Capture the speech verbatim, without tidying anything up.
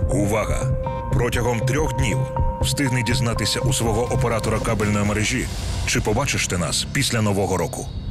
Увага! Протягом трьох днів встигни дізнатися у свого оператора кабельної мережі, чи побачиш ти нас після Нового року.